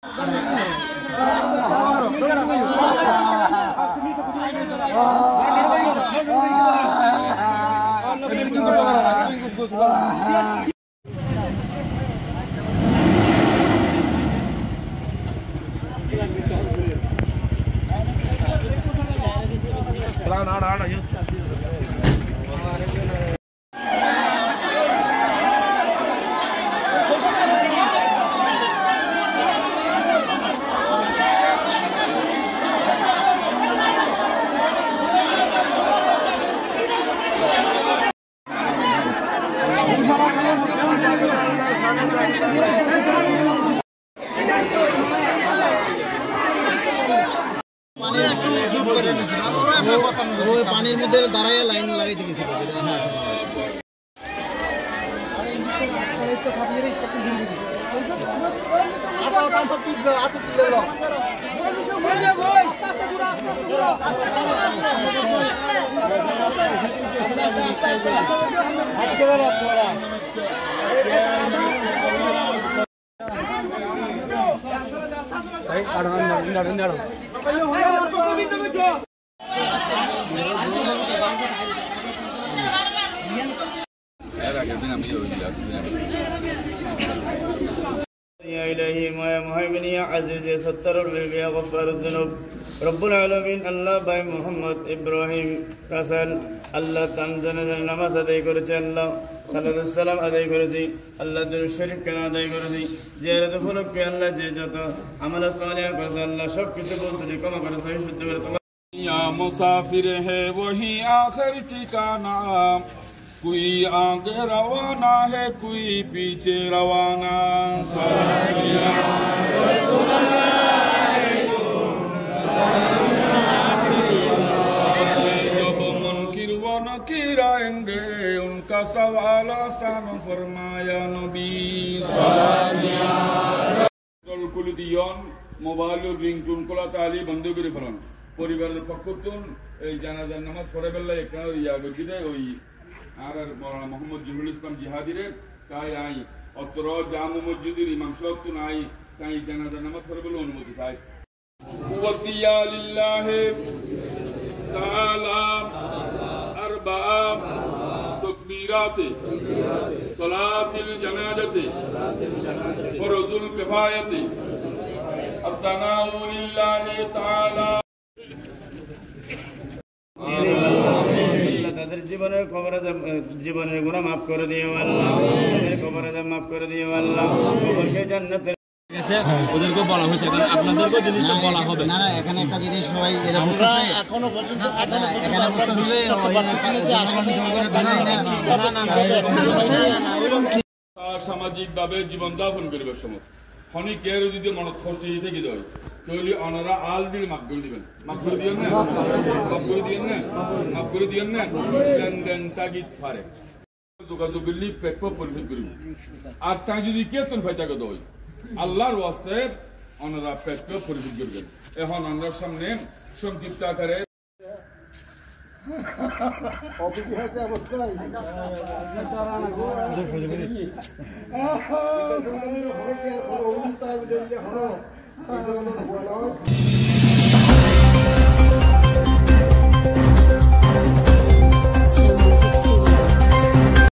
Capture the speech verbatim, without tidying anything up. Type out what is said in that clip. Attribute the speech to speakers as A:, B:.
A: পানির মধ্যে দাঁড়ায় লাইন লাগাইতে গেছিল
B: يا إلهي ما يا مهيمن يا عزيز يا ستر الرزق يا غفار الذنوب رب العالمين الله باي محمد إبراهيم رسول الله تنزل نماز أداي করেছে আল্লাহ সাল্লাল্লাহু আলাইহি সাল্লাম আদায় করেছি আল্লাহ দুরূদ শরীফ কেন আদায় করেছি জিয়ারত উপলক্ষে আল্লাহ যে যত আমল সালেহ করেছে আল্লাহ সব কিছু বলতে ক্ষমা করে সহি শুদ্ধ করে তোমার
C: या मुसाफिर है वही आखिर ठिकाना कोई आगे रवाना है कोई पीछे रवाना जब मुनकिर व नकीर आएंगे उनका सवाल आसान फरमाया नबी कुलदियन मोबाइल रिंगटोन कोला ताली बंद করে ফেলুন পরিবারের পক্ষতুন এই জানাজার নামাজ পড়ে বেলা এখানে ইয়া গিয়ে ওই আর মাওলানা মোহাম্মদ জহুরুল ইসলাম জিহাদিরে তাই আই অত্র জামু মসজিদের ইমাম সাহেব তো নাই তাই জানাজার নামাজ পড়ে বলে অনুমতি চাই ওয়াতিয়া লিল্লাহি তাআলা আরবা'a তাকবীরাতে সালাতুল জানাজাতে ফরজুল কিফায়াতে আসসানাউ লিল্লাহি তাআলা তাদের জীবনের কবরে জীবনের গুনাহ মাফ করে দিও আল্লাহ তাদের কবরে মাফ করে দিও আল্লাহ কবরকে জান্নাতে
A: ওদেরকে বলা হয়েছে আপনাদেরকেও জিনিসটা বলা হবে না না এখানে একটা জিনিস সবাই এরা বুঝতেছে এখনো পর্যন্ত এখানে বুঝতেছে জনগণ জোর করে দাঁড়ায় না না না
C: সামাজিক ভাবে জীবন যাপন করিবার সময় খনিক এর যদি মনত খসে থেকে যায় তাহলে ওনারা আল দিয়ে মাফ করে দিবেন মাফ করে দিবেন না মাফ করে দিবেন না মাফ করে দিবেন না লেনদেন তাগিদ পারে যোগাযোগ করলে প্রেক্ষ পরিশোধ করিব আর তাই যদি কেতন ফাইতাকে দেয় আল্লাহর ওয়াস্তে ওনারা প্রেক্ষ পরিশোধ করবেন এখন ওনার সামনে সংক্ষিপ্ত আকারে অবস্থায়